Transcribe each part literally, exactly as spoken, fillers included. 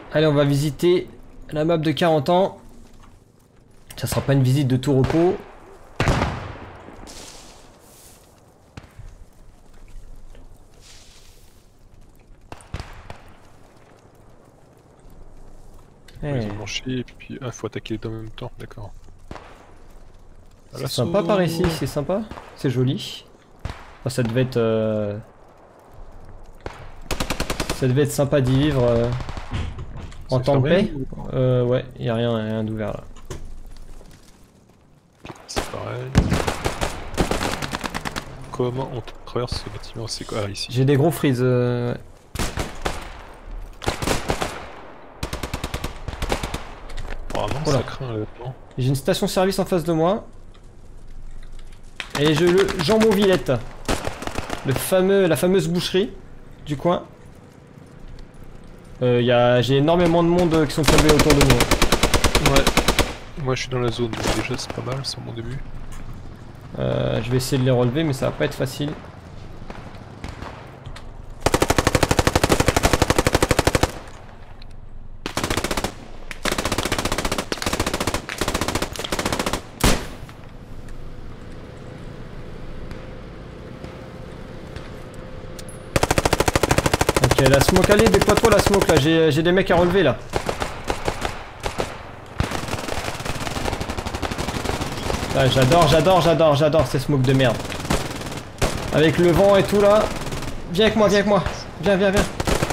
Allez, on va visiter la map de quarante ans. Ça sera pas une visite de tout repos. Ouais, ils ont blanchi et puis ah, faut attaquer les deux en même temps, d'accord. C'est sympa par ici, c'est sympa, c'est joli. Oh, ça devait être, euh... ça devait être sympa d'y vivre euh... en temps de paix. Ou... Euh, ouais, y a rien, rien d'ouvert là. C'est pareil. Comment on traverse ce bâtiment? C'est quoi ah, ici? J'ai des gros freeze. Euh... Vraiment, oh ça craint là-dedans. J'ai une station-service en face de moi. Et je le jambon Villette. Le fameux, la fameuse boucherie du coin. Euh, y a, j'ai énormément de monde qui sont tombés autour de moi. Ouais. Moi je suis dans la zone, donc déjà c'est pas mal, c'est mon début. Euh, je vais essayer de les relever, mais ça va pas être facile. Ok, la smoke, allez, déploie-toi la smoke là, j'ai des mecs à relever là. Ah, j'adore, j'adore, j'adore, j'adore ces smokes de merde. Avec le vent et tout là. Viens avec moi, viens avec moi. Viens, viens, viens.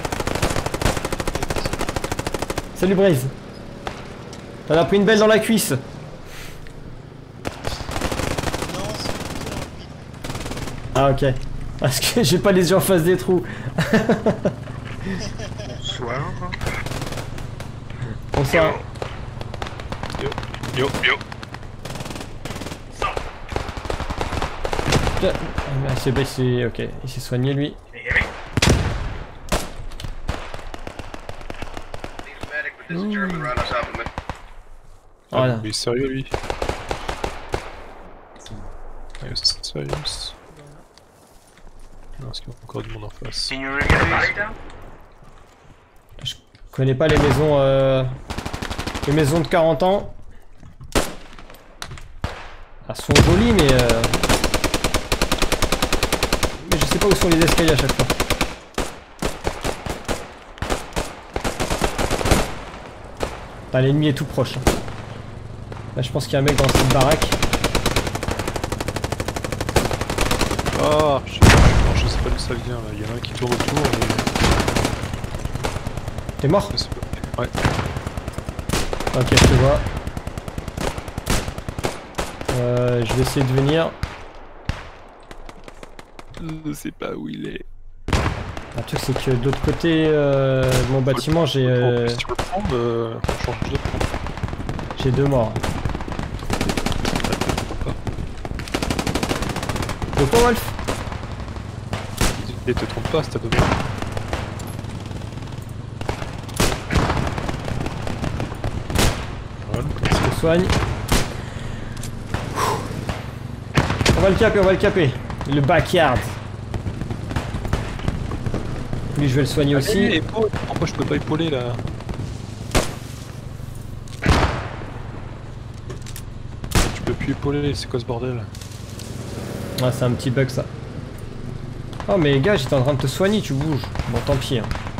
Salut Braze. T'en as pris une belle dans la cuisse. Ah ok. Parce que j'ai pas les yeux en face des trous. Bonsoir. Bonsoir. Yo, yo, yo. Ah, c'est baissé, ok, il s'est soigné lui. Mmh. Voilà. Il est sérieux lui. Ouais, c'est sérieux. Non, est-ce qu'il y a encore du monde en face? Je connais pas les maisons euh, les maisons de quarante ans. Elles sont jolies mais euh, mais je sais pas où sont les escaliers à chaque fois. L'ennemi est tout proche. Là je pense qu'il y a un mec dans cette baraque. Ah, je sais pas, je sais pas d'où ça vient là, il y en a un qui tourne autour et... T'es mort? Ouais. Ok, je te vois. Euh, je vais essayer de venir. Je sais pas où il est. Le truc c'est que de l'autre côté euh, de mon bâtiment j'ai... Euh... Si tu veux le prendre, euh, on change de prendre. J'ai deux morts. De quoi Wolf? Et te trompe pas, c'est à deux morts. Voilà. Je te soigne. On va le caper, on va le caper. Le backyard. Lui je vais le soigner Allez, aussi. Épaule. Pourquoi je peux pas épauler là? Tu peux plus épauler, c'est quoi ce bordel? Ah c'est un petit bug ça. Oh mais gars j'étais en train de te soigner, tu bouges. Bon tant pis hein.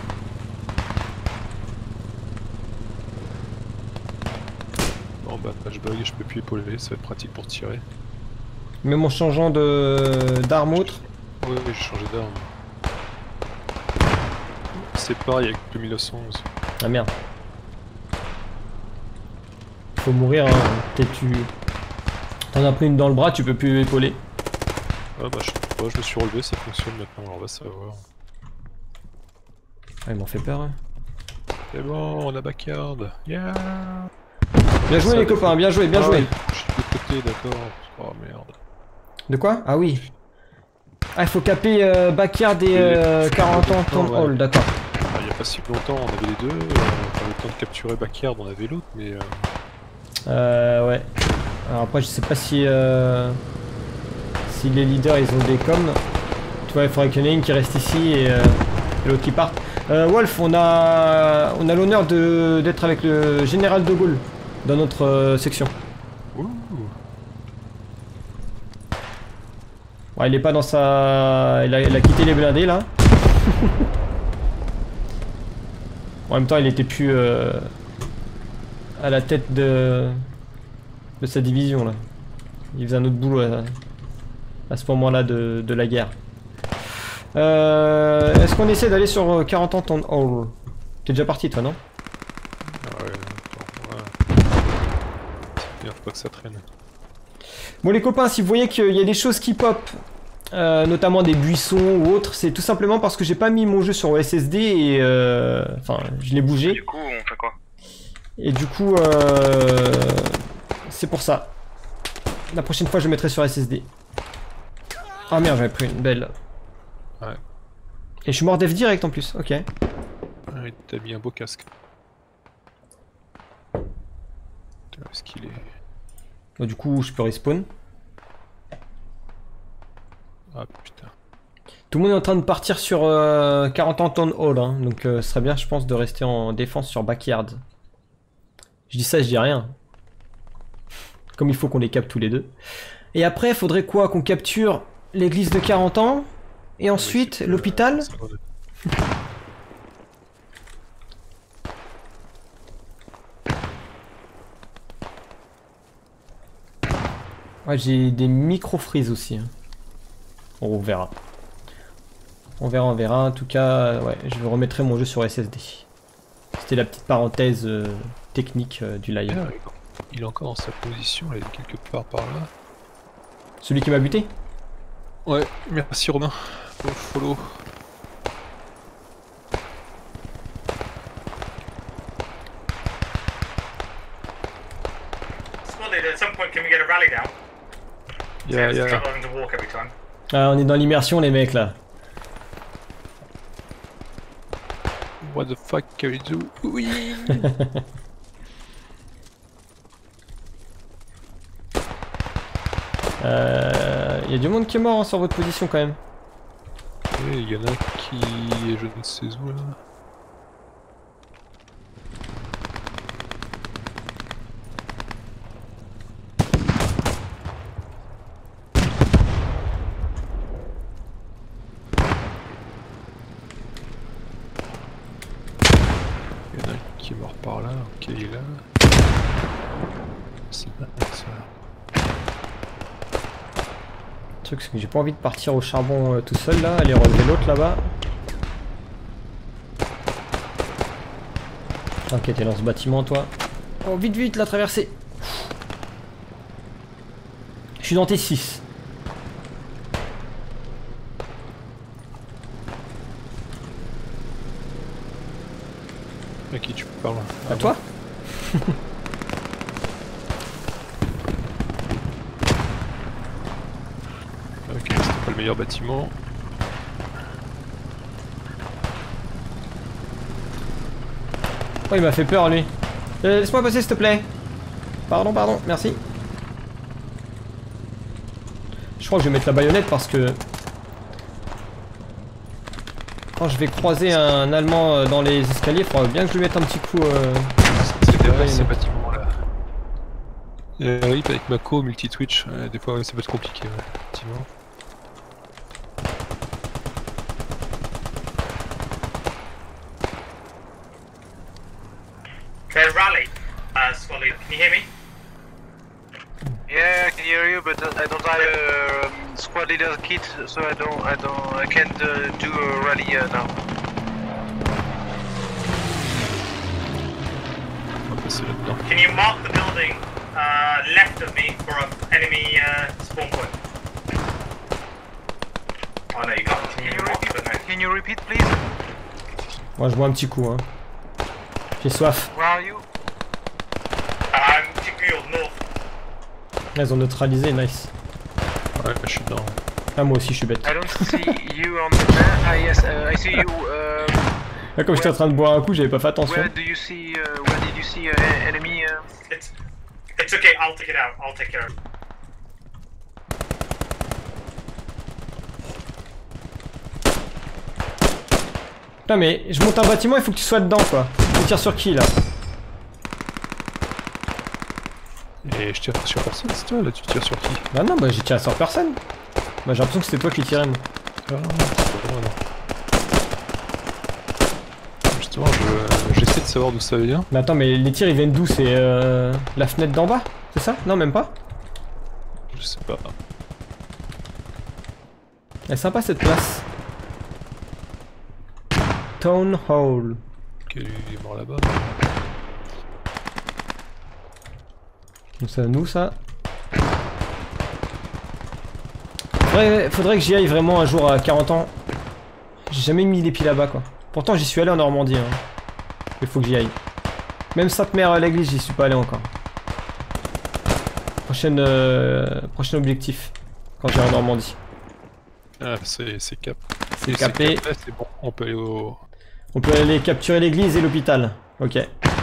Bon bah je bug et je peux plus épauler, ça va être pratique pour tirer. Même en changeant de d'arme autre. Oui oui j'ai changé d'arme. C'est pareil avec le mille neuf cent onze. Ah merde. Faut mourir hein. T'es tu. T'en as pris une dans le bras, tu peux plus épauler. Ah bah je sais pas, je me suis relevé, ça fonctionne maintenant, on va savoir. Ah ils m'ont fait peur hein. C'est bon, on a backyard. Yeah. Bien joué ça, les copains, bien joué, bien ah, joué. Je suis de côté, d'accord. Oh merde. De quoi? Ah oui. Ah il faut caper euh, backyard et euh, quarante ans town hall, ouais. D'accord. Ah, il y a pas si longtemps on avait les deux, euh, on avait le temps de capturer backyard, on avait l'autre mais... Euh... euh ouais. Alors après je sais pas si... Euh... Si les leaders ils ont des coms. Tu vois il faudrait qu'il y en ait une qui reste ici et, euh, et l'autre qui parte. Euh, Wolf, on a, on a l'honneur d'être avec le général de Gaulle dans notre euh, section. Ouh. Ouais, il est pas dans sa... Il a, il a quitté les blindés là. En même temps, il était plus euh, à la tête de, de sa division là. Il faisait un autre boulot à, à ce moment-là de, de la guerre. Euh, Est-ce qu'on essaie d'aller sur quarante ans ton hall? T'es déjà parti toi, non? Ouais, attends, ouais. C'est bien, faut pas que ça traîne. Bon les copains, si vous voyez qu'il y a des choses qui pop, euh, notamment des buissons ou autres, c'est tout simplement parce que j'ai pas mis mon jeu sur O S S D et... Euh, enfin, je l'ai bougé. Du coup, on fait quoi? Et du coup, euh, c'est pour ça. La prochaine fois, je mettrai sur S S D. Ah merde, j'avais pris une belle... Ouais. Et je suis mort def direct en plus, ok. Ouais, t'as mis un beau casque. Où est-ce qu'il est? Bon, du coup, je peux respawn. Ah putain. Tout le monde est en train de partir sur euh, quarante ans Town Hall, hein, donc euh, ce serait bien, je pense, de rester en défense sur Backyard. Je dis ça, je dis rien. Comme il faut qu'on les capte tous les deux. Et après, il faudrait quoi? Qu'on capture l'église de quarante ans? Et ensuite, oui, l'hôpital? Euh, Ouais, j'ai des micro-freeze aussi. Hein. Bon, on verra. On verra, on verra. En tout cas, ouais, je remettrai mon jeu sur S S D. C'était la petite parenthèse euh, technique euh, du live. Ah, il est encore dans sa position, il est quelque part par là. Celui qui m'a buté? Ouais, merci Romain. Pour le follow. At some point, can we get a rally down? Yeah, It's yeah. struggling to walk every time. Ah, on est dans l'immersion, les mecs là. What the fuck can we do? Oui. Euh, y a du monde qui est mort hein, sur votre position quand même. Et il y en a qui est je ne sais où là. Il y en a un qui est mort par là, ok il est là. C'est pas ça. Le truc c'est que j'ai pas envie de partir au charbon euh, tout seul là, aller relever l'autre là-bas. Ok, t'es dans ce bâtiment toi. Oh vite vite la traversée. Je suis dans T six. À qui tu parles? À toi? Ok, c'était pas le meilleur bâtiment. Oh il m'a fait peur lui. Euh, Laisse-moi passer s'il te plaît. Pardon, pardon, merci. Je crois que je vais mettre la baïonnette parce que... Quand je vais croiser un Allemand dans les escaliers, il faudra bien que je lui mette un petit coup... Euh... C'est derrière ces bâtiments là. Euh, oui, avec Mako, multi-twitch, euh, des fois ouais, ça peut être compliqué, ouais, effectivement. Their rally, uh, Scully, can you hear me? Yeah, I can hear you, but I don't have a um, squad leader kit, so I don't, I don't, I can't uh, do a rally uh, now. On va passer là-dedans. Can you mark the building uh, left of me for an enemy uh, spawn point? Oh no, you can't. Can you Can you mark repeat, the name? can you repeat please? Moi je bois un petit coup hein. J'ai soif. Where are you? I'm Tigriel North. Ils ont neutralisé, nice. Ouais, je suis dedans. Ah moi aussi je suis bête. I don't see you on the map. Ah yes, uh, I see you. Uh, Là comme j'étais en train de boire un coup, j'avais pas fait attention. where do you see? Uh, where did you see uh, enemy? Uh... It's, it's okay, I'll take it out. I'll take care of it. Putain mais je monte un bâtiment, il faut que tu sois dedans quoi. Tu tires sur qui là? Et je tire sur personne, c'est toi là, tu tires sur qui? Bah non, bah j'ai tiré sur personne. Bah j'ai l'impression que c'était toi qui tirais moi. Ah, c'est pas vrai, non. Justement, je- j'essaie de savoir d'où ça vient. Mais attends, mais les tirs ils viennent d'où? C'est euh, la fenêtre d'en bas? C'est ça? Non, même pas? Je sais pas. Elle est sympa cette place. Town Hall. Ok, lui il est mort là-bas. Donc c'est à nous ça. Faudrait, faudrait que j'y aille vraiment un jour à quarante ans. J'ai jamais mis les pieds là-bas quoi. Pourtant j'y suis allé en Normandie. Hein. Il faut que j'y aille. Même Sainte-Mère à l'église, j'y suis pas allé encore. Prochaine, euh, prochain objectif. Quand j'irai en Normandie. Ah, c'est c'est cap. C'est Et capé. cap, là, c'est bon, on peut aller au... On peut aller capturer l'église et l'hôpital. Ok.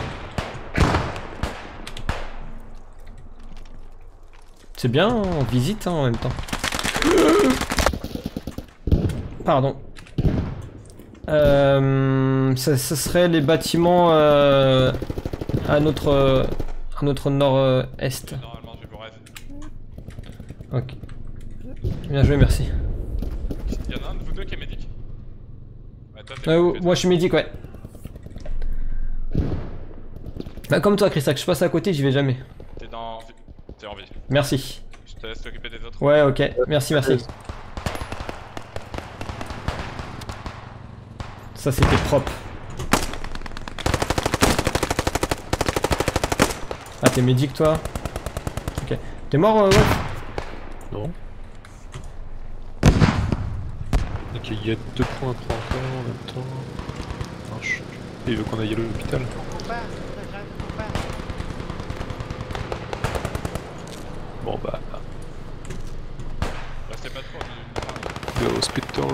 C'est bien, on visite hein, en même temps. Pardon. Euh, ça, ça serait les bâtiments euh, à notre euh, à notre nord-est. Normalement, je vous rêve. Ok. Bien joué, merci. Il y en a un de vous deux qui est médic. Ouais, toi, t'es Euh, occupé, moi je suis médic, ouais. Bah, comme toi, Christac, je passe à côté, j'y vais jamais. T'es dans... T'es en vie. Merci. Je te laisse t'occuper des autres. Ouais, ok. Merci, merci. Ça, c'était propre. Ah, t'es médic, toi? Ok. T'es mort, euh, ouais? Non. Ok, il y a deux points à prendre encore en même temps. Marche. Et il veut qu'on aille à l'hôpital. Bon bah, Restez pas trop. le hospital.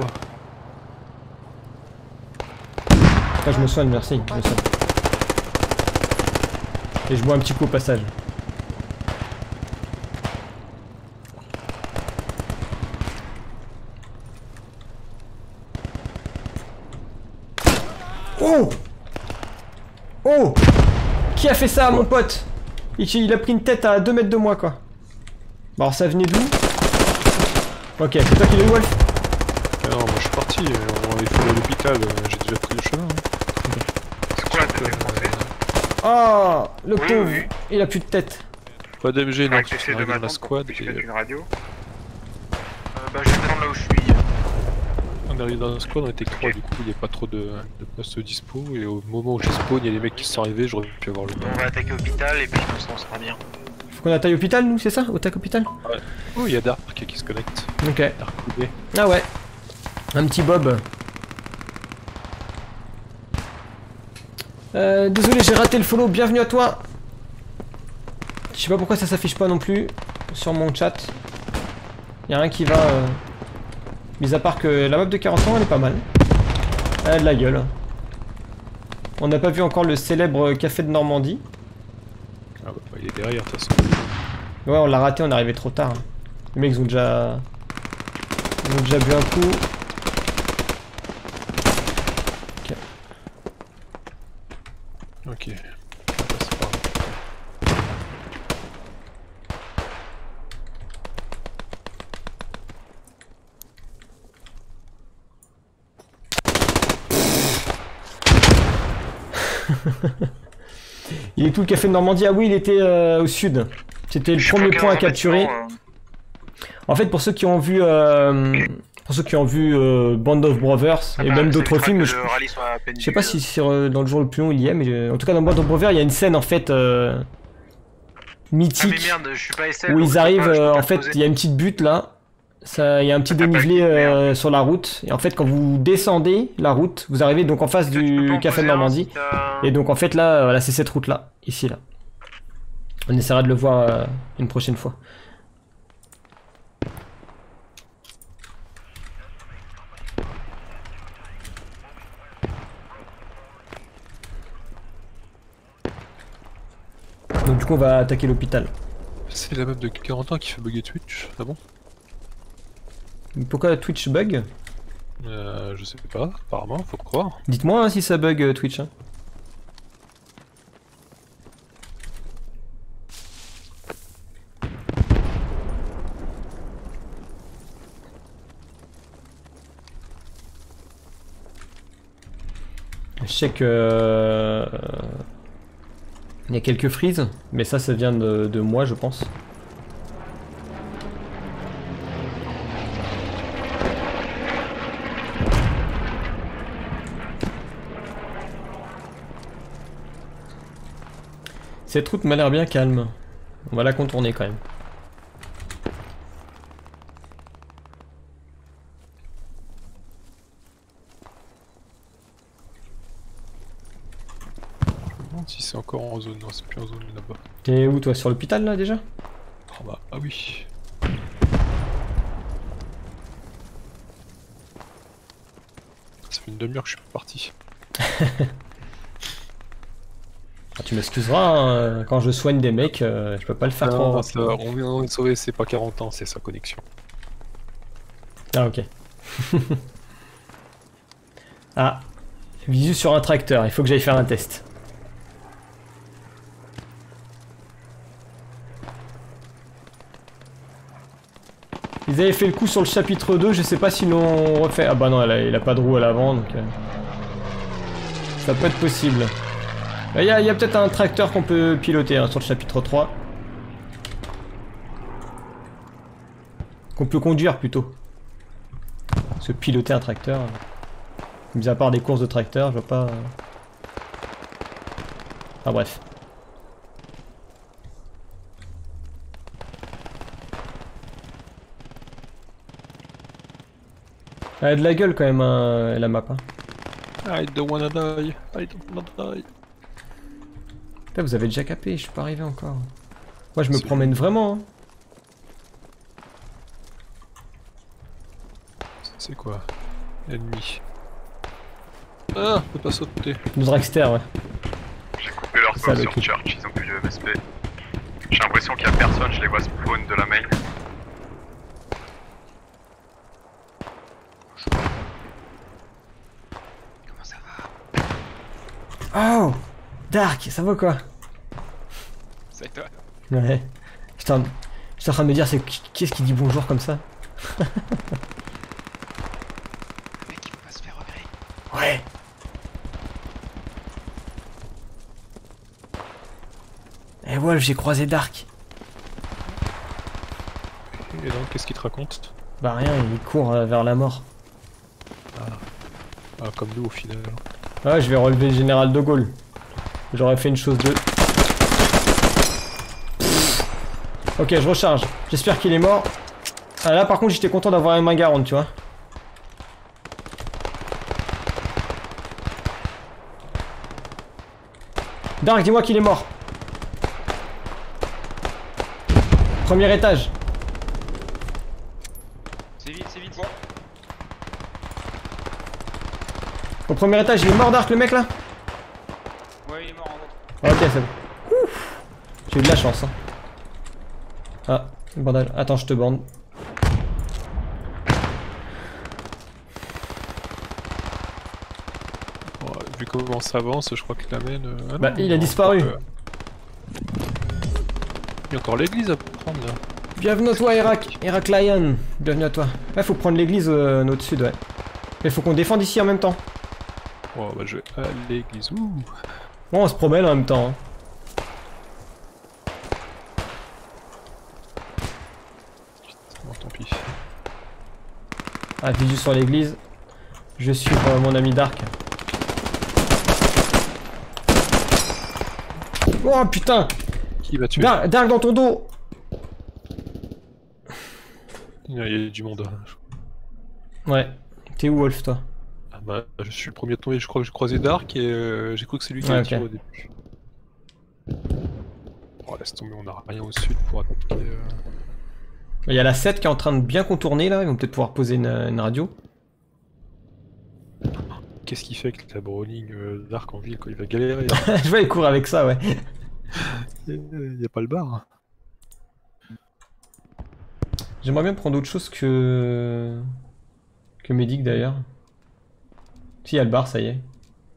Après, je me soigne, merci. Je me soigne. Et je bois un petit coup au passage. Oh! Oh! Qui a fait ça, mon pote? il, il a pris une tête à deux mètres de moi, quoi. Bon, alors ça venait d'où? Ok, c'est toi qui l'as eu, Wolf? Ah non, moi je suis parti, euh, il faut aller à l'hôpital, euh, j'ai déjà pris le chemin. Hein. Squad, t'es français? Oh! Le Oui, pauvre! oui. Il a plus de tête. Pas d'M G, non, Ouais, parce j'essaie qu'on de arrive dans la m'attendre squad pour que et je mette euh, une radio. Euh, bah, je vais attendre là où je suis. on arrive dans la squad, on était que trois, du coup il n'y a pas trop de, de postes dispo et au moment où j'ai spawn, il y a les mecs qui sont arrivés, j'aurais pu avoir le On va attaquer l'hôpital et puis comme ça on sera bien. Faut qu'on attaque l'hôpital, nous, c'est ça? Attaque hôpital? Oh, il y a Dark qui se connecte. Ok. Dark Oubé. Ah ouais. Un petit Bob. Euh, désolé, j'ai raté le follow. Bienvenue à toi. Je sais pas pourquoi ça s'affiche pas non plus sur mon chat. Y'a rien qui va. Euh... Mis à part que la map de quarante ans, elle est pas mal. Elle a de la gueule. On n'a pas vu encore le célèbre café de Normandie. Ah bah, il est derrière de toute façon. Ouais, on l'a raté, on est arrivé trop tard. Les mecs ils ont déjà. Ils ont déjà bu un coup. Ok. Ok. On va passer par là. Il est tout le café de Normandie. Ah oui, il était euh, au sud. C'était le Je suis premier bloqué point à dans un capturer. bâtiment, euh, En fait, pour ceux qui ont vu, euh, pour ceux qui ont vu euh, Band of Brothers ah et bah, même ça d'autres évitera films, que je, le rallye soit à peine je sais pas vu, si sur, euh, dans le jour le plus long il y est, mais euh, en tout cas dans Band of Brothers, il y a une scène en fait euh, Ah mythique mais merde, je suis pas S L. où donc ils je peux arrivent. pas- je peux euh, pas en le fait, poser. il y a une petite butte là. Ça, il y a un petit Ah, t'as pas dénivelé le- euh, sur la route. Et en fait, quand vous descendez la route, vous arrivez donc en face Tu peux pas du en café de poser un Normandie. si t'as- Et donc en fait là, voilà, c'est cette route là, ici là. On essaiera de le voir euh, une prochaine fois. Donc du coup on va attaquer l'hôpital. C'est la meuf de quarante ans qui fait bugger Twitch, ah bon? Pourquoi Twitch bug? Euh, je sais pas, apparemment, faut croire. Dites-moi hein, si ça bug euh, Twitch. Hein. Je sais que... euh, il y a quelques freezes, mais ça, ça vient de, de moi, je pense. Cette route m'a l'air bien calme. On va la contourner quand même. Je me demande si c'est encore en zone. Non, c'est plus en zone là-bas. T'es où toi? Sur l'hôpital là déjà? Oh bah, ah oui. Ça fait une demi-heure que je suis parti. Ah, tu m'excuseras, hein, quand je soigne des mecs, euh, je peux pas le faire trop. Non, ça, on vient de sauver, c'est pas quarante ans, c'est sa connexion. Ah ok. Ah, visu sur un tracteur, il faut que j'aille faire un test. Ils avaient fait le coup sur le chapitre deux, je sais pas s'ils l'ont refait. Ah bah non, il a, il a pas de roue à l'avant, donc... Euh... ça peut être possible. Il y a, y a peut-être un tracteur qu'on peut piloter hein, sur le chapitre trois. Qu'on peut conduire plutôt. Parce que piloter un tracteur... Mis à part des courses de tracteur, je vois pas... Enfin bref. Elle a de la gueule quand même, hein, la map. Hein. I don't wanna die, I don't wanna die. Putain, vous avez déjà capé, je suis pas arrivé encore. Moi je me promène vraiment. Hein. C'est quoi? Ennemi. Ah, on peut pas sauter. Le dragster, ouais. J'ai coupé leur Ça, call le sur coup. Church, ils ont plus de M S P. J'ai l'impression qu'il y a personne, je les vois spawn de la main. Comment ça va? Oh Dark, ça va quoi? C'est avec toi. Ouais. J'étais en... j'étais en train de me dire, c'est qui qui est-ce qui dit bonjour comme ça? Mec, il faut pas se faire repérer. Ouais. Eh Wolf, j'ai croisé Dark. Et donc, qu'est-ce qu'il te raconte? Bah rien, il court euh, vers la mort. Ah, comme nous au final. Ouais, je vais relever le général de Gaulle. J'aurais fait une chose de... Ok, je recharge. J'espère qu'il est mort. Ah, là par contre j'étais content d'avoir une main garante, tu vois. Dark, dis-moi qu'il est mort. Premier étage. C'est vite, c'est vite. Quoi? Au premier étage, il est mort Dark le mec là? Ouais, il est mort en haut. Ok, c'est bon. Ouf. J'ai eu de la chance. Hein. Ah, bandage. Attends, je te bande. Bon, vu comment ça avance, je crois que la mène. Ah Bah, non, il a non, disparu. je crois que- Il y a encore l'église à prendre là. Bienvenue à toi, Irak. Irak Lion. Bienvenue à toi. Ouais, faut prendre l'église euh, au sud, ouais. Mais faut qu'on défende ici en même temps. Oh, bah je vais à l'église. Ouh. Bon, on se promène en même temps. Hein. Bon, tant pis. Ah, visu sur l'église. Je suis euh, mon ami Dark. Oh putain! Qui va tuer? Dark, Dark dans ton dos! Il y a il y a du monde. Ouais. T'es où, Wolf, toi? Ah bah, je suis le premier à tomber. Je crois que j'ai croisé Dark et euh, j'ai cru que c'est lui qui Ouais, a ok. tiré au début. Oh, laisse tomber, on a rien au sud pour attaquer. Euh... Il y a la sept qui est en train de bien contourner là. Ils vont peut-être pouvoir poser une, une radio. Qu'est-ce qu'il fait avec la Browning euh, Dark en ville quand il va galérer? Je vais aller courir avec ça, ouais. Il n'y a pas le bar. J'aimerais bien prendre autre chose que... le médic d'ailleurs. Si, il y a le bar, ça y est.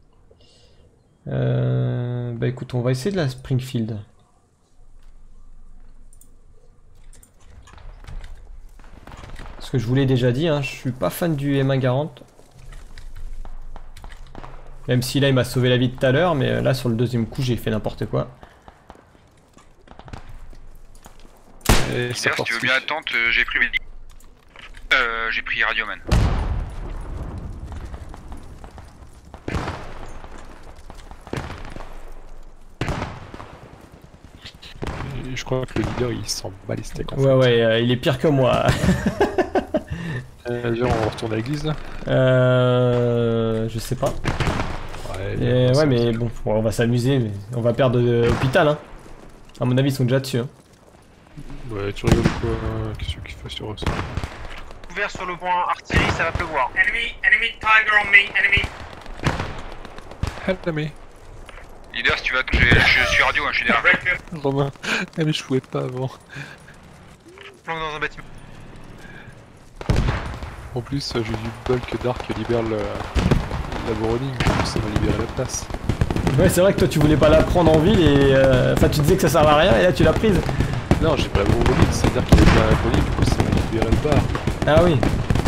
Euh, bah écoute, on va essayer de la Springfield. Ce que je vous l'ai déjà dit, hein, je suis pas fan du M un quarante. Même si là il m'a sauvé la vie tout à l'heure, mais là sur le deuxième coup j'ai fait n'importe quoi. Et si tu veux bien attendre, euh, j'ai pris médic. Euh, j'ai pris Radioman. Je crois que le leader il s'en bat les steaks en Ouais fait. ouais, euh, il est pire que moi. euh, viens, on retourne à l'église là. Euh... Je sais pas. Ouais, Et ouais mais bon, bon, on va s'amuser, mais on va perdre euh, hôpital hein. À mon avis ils sont déjà dessus hein. Ouais, tu rigoles quoi? Qu'est-ce qu'il fait sur eux ça? Ouvert sur le point artillerie, ça va pleuvoir. Enemy, enemy tiger on me, enemy. Help me. Leader, si tu vas, je suis radio, hein, je suis derrière. Breaker. Romain, ah mais je pouvais pas avant. Planque dans un bâtiment. En plus, j'ai du bol que Dark libère le... la Browning, du coup ça m'a libéré la place. Ouais c'est vrai que toi tu voulais pas la prendre en ville et... euh, Enfin tu disais que ça servait à rien et là tu l'as prise. Non, j'ai pas la Browning, c'est-à-dire qu'il a libéré la Browning, du coup ça m'a libéré le bar. Ah oui.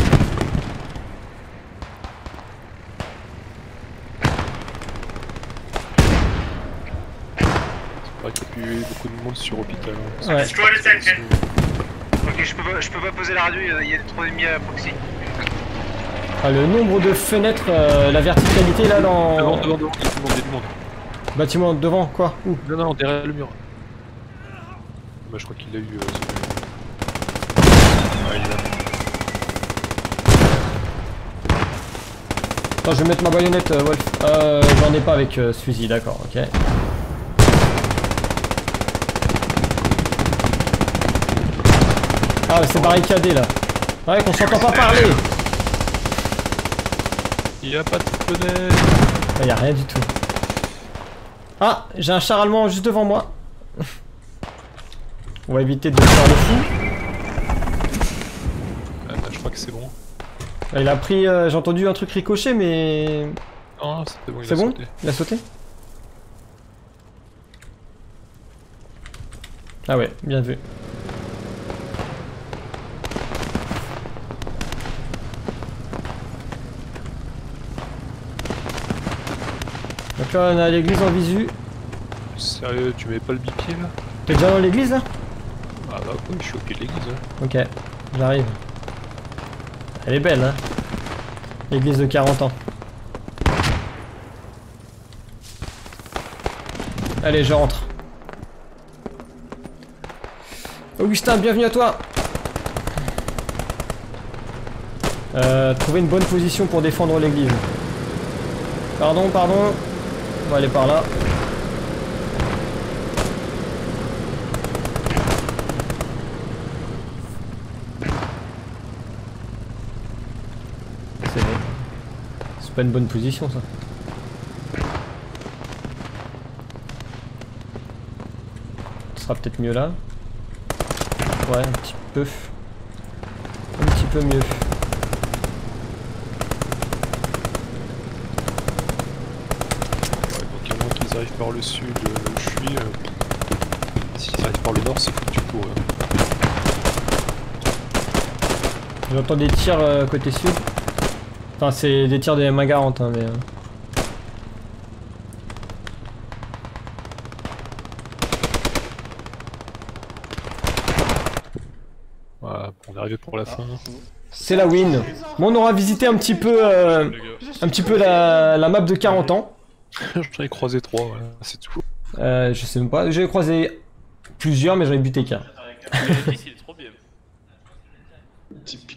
C'est vrai qu'il y a plus beaucoup de monde sur Hôpital. Hein. Ouais. Destroy this engine. Ok, je peux pas, je peux pas poser la radio, il y a trop d'ennemis à proxy. Ah, le nombre de fenêtres, euh, la verticalité là dans... Devant, devant, devant, il y a du monde, il y a du monde. Bâtiment devant, quoi? Où? Non, non, derrière le mur. Bah, je crois qu'il l'a eu. Euh, ouais, il est là. Attends, je vais mettre ma baïonnette, euh, Wolf. Euh, j'en ai pas avec euh, ce fusil, d'accord, ok. Ah, c'est barricadé là. Ouais, qu'on s'entend pas parler. Il y a pas de fenêtre. Il y a rien du tout. Ah, j'ai un char allemand juste devant moi. On va éviter de faire le fou. Ah, bah, je crois que c'est bon. Il a pris, euh, j'ai entendu un truc ricocher, mais... Non, c'était bon, il C'est a bon? sauté. Il a sauté? Ah ouais, bien vu. Donc là on a l'église en visu. Sérieux, tu mets pas le bipied là? T'es déjà dans l'église là? Ah bah oui, je suis au pied de l'église. Hein. Ok, j'arrive. Elle est belle hein. L'église de quarante ans. Allez, je rentre. Augustin, bienvenue à toi. Euh, trouver une bonne position pour défendre l'église. Pardon, pardon. On va aller par là. C'est c'est pas une bonne position ça. Ce sera peut-être mieux là. Ouais, un petit peu. Un petit peu mieux. Ouais, donc à moins qu'ils arrivent par le sud, euh, là où je suis. Euh... S'ils arrivent par le nord, c'est foutu pour eux. J'entends des tirs euh, côté sud. Enfin, c'est des tirs des M un quarante, hein, mais... Euh... Voilà, on est arrivé pour la fin. C'est la win. Bon, on aura visité un petit peu, euh, un petit peu la, la map de quarante ans. J'en ai croisé trois, voilà, c'est tout. Euh, je sais même pas. J'ai croisé plusieurs, mais j'en ai buté qu'un. Il est trop bien.